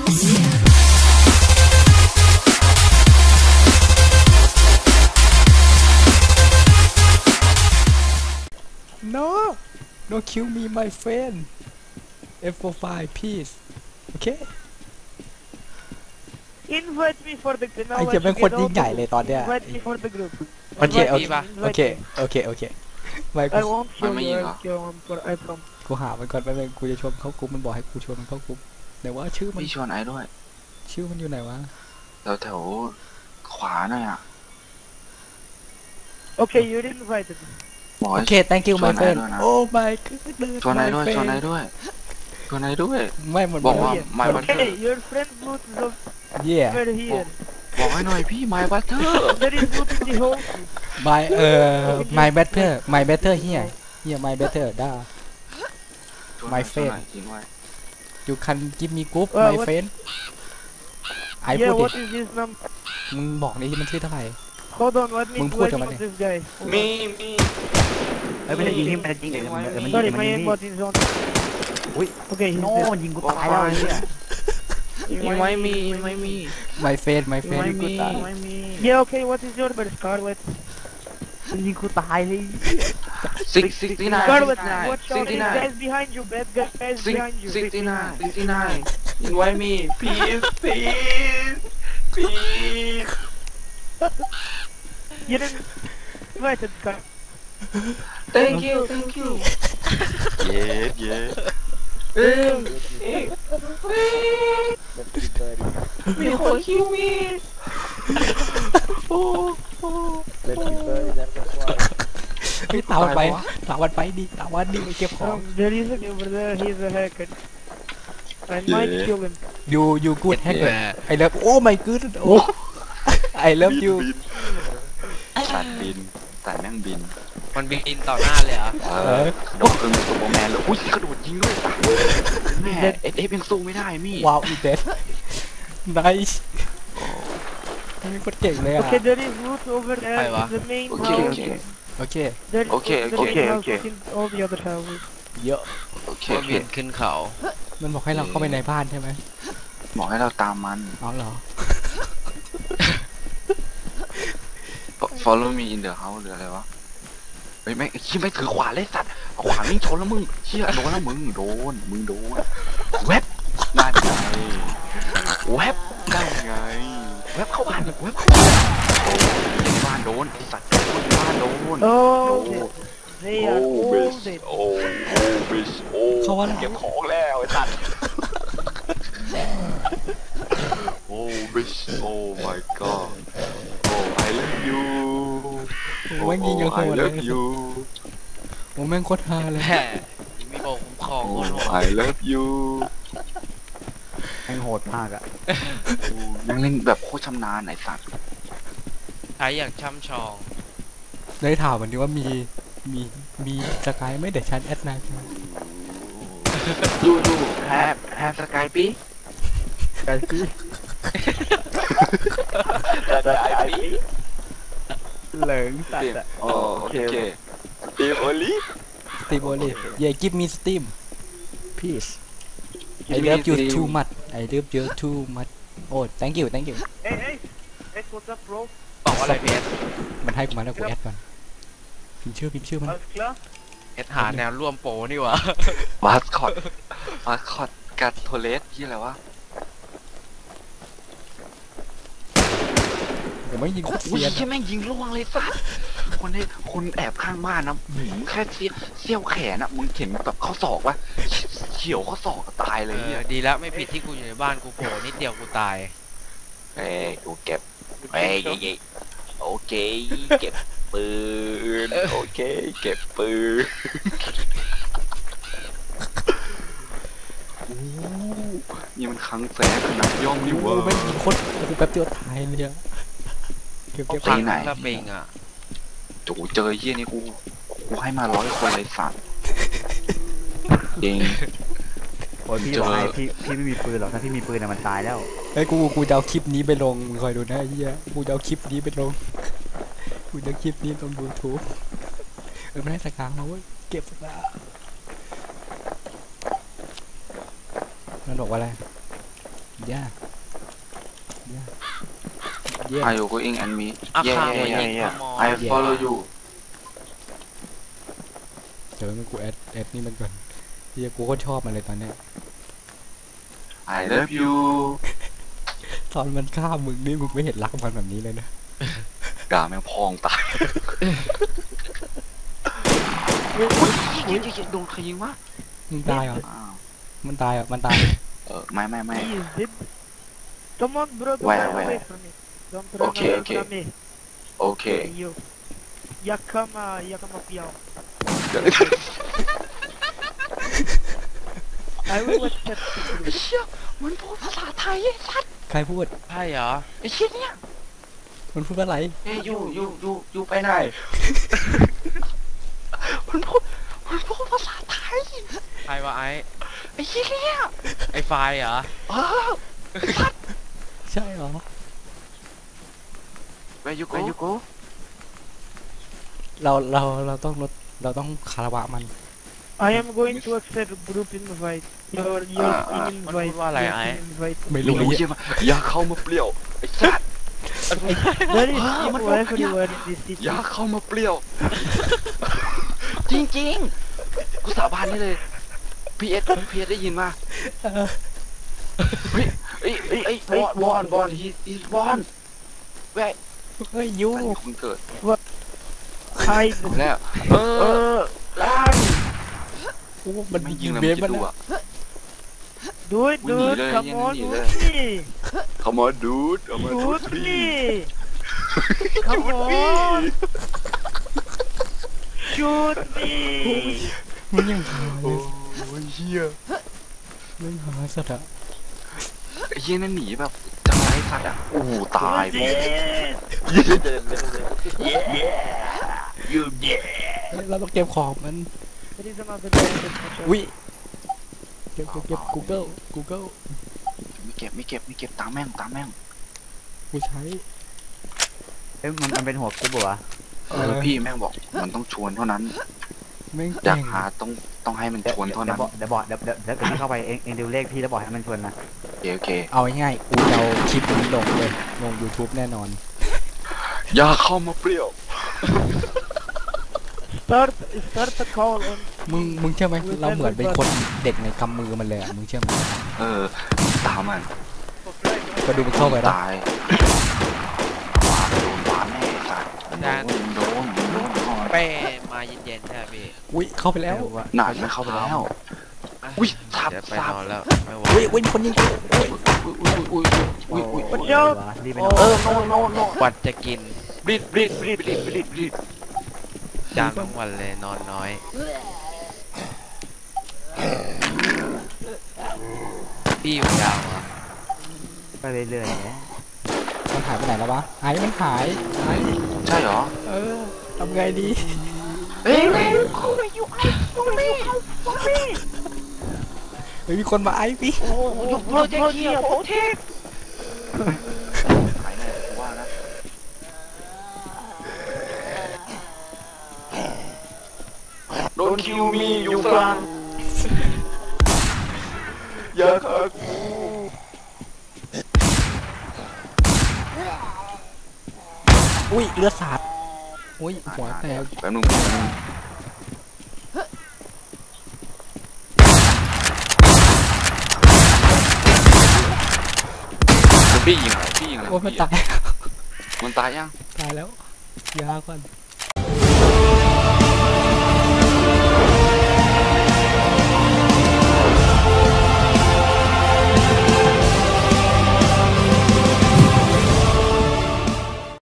No, no kill me, my friend. F45, please. Okay. Invite me for the group. ไอ้เหี้ยเป็นคนยิ่งใหญ่เลยตอนเนี้ย Invite me for the group. โอเคโอเคโอเคโอเคโอเคไม่ I won't kill you. I'll kill him. I promise. กูหามันก่อนไปเลยกูจะชวนเข้ากลุ่มมันบอกให้กูชวนมันเข้ากลุ่มแต่ว่าชื่อมันพี่ชวนไอ้ด้วยชื่อมันอยู่ไหนวะแถวขวาหน่อยอ่ะ Okay, you're invited. บอกโอให้เค thank you ช my วนไอ้ friend ด้วยนะ oh my goodness ชวนไอ้ my ด้วย ชวนไอ้ friend ด้วยชวนไอ้ด้วยไม่มันบอกว่า Yeah. my butter Okay, your friend Bluetooth is yeah over here. บอกให้หน่อยพี่ my butter There is Bluetooth in the hole. my my better my better here here my better ได้ชวนหน่อย my friend ชวนหน่อยทิ้งไว้ you can give me group Well, my what- friend I Yeah, put what it is his number? มึงบอกนี่มันชื่อเท่าไหร่ Hold on, let me Mừng do phút it cho with bạn this guy. Hold มี on. มีเฮ้ยไม่ได้ยิงนี่ไม่ได้ยิงเดี๋ยวมัน Sorry, มัน my ยิงนี่ aimbot is on. อุ้ย Okay, he's โน่ dead. มันยิงกูตายแล้วไอ้เหี้ยมีไว้มีไม่มี my friend my ไม่ friend มีไม่มี Yeah, okay, what is your number, Scarlet? มันยิงกูตายเลย 69 Scarlet, 69 watch out, there's 69 guys behind you, bad guys behind you. 69 69 invite me please please please You're invited, Scarlet. thank you yes yes มีคนคิวมีโอ้โหเฮ้ยตามมันไปตามมันไปดิตามมันดิไปเก็บของ There is a guy over there, he's a hacker. I might Yeah. kill him. you good hacker I love oh my god oh I love you สัตว์บินสัตว์แม่งบินมันบินต่อหน้าเลยเหรอโดนคือซูเปอร์แมนเลยอุ้ยกระโดดยิงด้วยสัตว์แม่เอฟยังสู้ไม่ได้มี่ว้าวอีเด็ด nice นี่โคตรเก่งเลยอ่ะ Okay, there is loot over there Hi, in Wa. the main โอเค house. โอเคโอเค There is Okay, loot in the okay, main house, okay. in all the other houses. เยอะโอเคก็โอเคบินขึ้นเขามันบอกให้เราเข้าไปในบ้านใช่ไหมบอกให้เราตามมันอ๋อเหรอ follow me in the house หรืออะไรวะเฮ้ยไม่ชี้ไม่ถือขวานเลยสัตว์เอาขวานวิ่งชนแล้วมึงเชี่ยโดนแล้วมึงโดนเว็บนั่นไงเว็บนั่นไงเว็บเข้าบ้านเว็บเข้าบ้านโอ้ยบ้านโดนไอสัตว์โดนบ้านโดน Oh, No. they are โอ้ all บิช dead. โอ้บิชโอ้เขาว่าเก็บของแล้วไอ้สัตว์โอ้บิชโอ้ my god โอ้ I love you โอ้ยยิงยังโห I ดเลย love you โอ้แม่งโคตรฮาเลยแฮ่มีโบคุ้มครองโอ้โคตรโหด I love you แม่งโหดมากอะยังเล่นแบบโคตรชำนาญไอ้สัตว์ใช้อย่างช่ำชองเลยถามมันดิว่ามีสกายไหม่เดี๋ยวฉันแอดไลน์ยูแฮปสกายปีไอ้พี่สกายปีเหลิงสัตว์อะโอเคปีโอลิสตีมโอลิyeah give me steam please I love you too much I love you too much oh thank you Hey, what's up, bro? บอกว่าอะไรเพชรมันให้กูมาแล้วกูแอดก่อนพิมพ์ชื่อมัน Alles klar? เพชรหาแนวร่วมโปรนี่หวะมาสคอตกัดโทเลสที่อะไรวะผมไม่ยิงโคตรอุ้ยเซียนแค่แม่งยิงล่วงเลยสัสคนแอบข้างบ้านนะแค่เสี้ยวแขนอะมึงเห็นแบบข้อศอกวะเฉียวข้อศอกก็ตายเลยเนี่ยดีแล้วไม่ผิดที่กูอยู่ในบ้านกูโผล่นิดเดียวกูตายกูเก็บโอเคเก็บปืนโอเคเก็บปืนโอ้นี่มันครั้งแสนขนาดย่อมนี่โอ้เวะไม่ยิงโคตรโอ้โหแป๊บเดียวตายเลยอะเก็บไปไหนละเบงอ่ะโอ้เจอเยี่ยนี่กูให้มา100 คนเลยสัตว์จริงโอ้ยพี่บอกให้พี่ไม่มีปืนหรอกถ้าพี่มีปืนอะมันตายแล้วไอ้ยกูจะเอาคลิปนี้ไปลงคอยดูนะไอ้เหี้ยกูจะเอาคลิปนี้ไปลงกูจะเอาคลิปนี้ลง YouTube ไม่ได้สกางมาเว้ยเก็บมามันบอกว่าอะไรย่าเย่ Are you going and me อา yeah คา yeah มา yeah ยิง yeah ขโม I ย follow you เดี๋ยวกูแอดนี่มันก่อนเฮียกูก็ชอบมันเลยตอนเนี้ย I love you ตอนมันฆ่ามึงนี่มึงไม่เห็นรักมันแบบนี้เลยนะด่าแม่งพองตายอุ้ยโดนใครยิงวะมึงตายเหรออ้าวมันตายเหรอมันตายไม่ He is dead. Come on, bro. Don't Where, run where? away from me. Don't run Okay, away okay. from me. โอเค You. Yakama Piao. I will accept you. เชี่ยมันพูดภาษาไทยไอ้สัสใครพูดใช่เหรอไอ้เชี่ยเนี่ยมันพูดว่าอะไรเอ้ยอยู่ไปไหน มันพูดภาษาไทยใครวะไอ้ไอ้เชี่ยเนี่ยไอ้ไฟล์เหรอเออใช่เหรอ Where you go เราต้องลดเราต้องคารวะมัน I am going to accept group invite. Your team invite. What Your I- team invite. ไม่รู้รู้ใช่ไหมอย่าเข้ามาเปรี้ยวไอ้สัส There is มัน people บอก everywhere in this city. อย่าเข้ามาเปรี้ยว จริงๆกูสาบานได้เลยพีเอสได้ยินมาเฮ้ยบอลฮีบอลแวะเฮ้ยยูอันนี้คุณเกิด Hide. แล้วล้านโอ้มันไม่มียิยิงงแล้วเบมันฟจะมันดูอะอะ Do it, We need dude. it, Come yeah, on, we need shoot me. Come on dude Come on Shoot dude me. Come on. Shoot me. มันยังหาเลโอ้ยยเฮียมันหาสัตว์อะไอ้เฮียนั่นหนีแบบจะมาให้สัตว์อ่ะโอ้โหตาย You ไป dead. You dead. เฮ้ยเราต้องเก็บของมัน There is another guy in the picture. วิเก็บGoogle ไม่เก็บตามแม่งกูใช้เอ้ยมันเป็นหัวกรุ๊ปเหรอวะพี่แม่งบอกมันต้องชวนเท่านั้นแม่งอยากเก่งหาต้องให้มันชวนเท่านั้นเดี๋ยวพี่เข้าไปเองดูเลขพี่แล้วบอกให้มันชวนนะโอเคเอาง่ายๆกูจะเอาคลิปนี้ลงเลยลง YouTube แน่นอนอย่าเข้ามาเปรี้ยว Start a call on. มึงเชื่อไหมเราเหมือนเป็นคนเด็กในกำมือมันเลยอะมึงเชื่อไหมตามมันก็ดูมันเข้าไปแล้วตายหวานแน่สัตว์โดนเป้มาเย็นๆใช่ไหมพี่อุ้ยเข้าไปแล้วหนาไม่เข้าไปแล้ว อุ้ยสับเดี๋ยวไปสับนอนแล้วไม่ไหวอุ้ยมีคนยิงกูอุ้ย Watch out รีบไปนอนโนกวัดจะกินบลิดจามทั้งวันเลยนอนน้อย พี่อยู่ยาวอ่ะไปเรื่อยๆนะมันหายไปไหนแล้ววะไอ้มันหายไอ้ใช่เหรอทำไงดีเฮ้ยเฮ้ยมีคนมาไอ้พี่ยุบโปรเจกต์เฮียโปรเจกต์ขายแน่กูว่านะ Don't kill me อยู่กลางอย่าฆ่ากูอุ้ยเลือดสาดอุ้ยหัวแตกแป๊บนึงพี่ยิงอะไรโอ้ยมันตายมันตายยังตายแล้วยาก่อน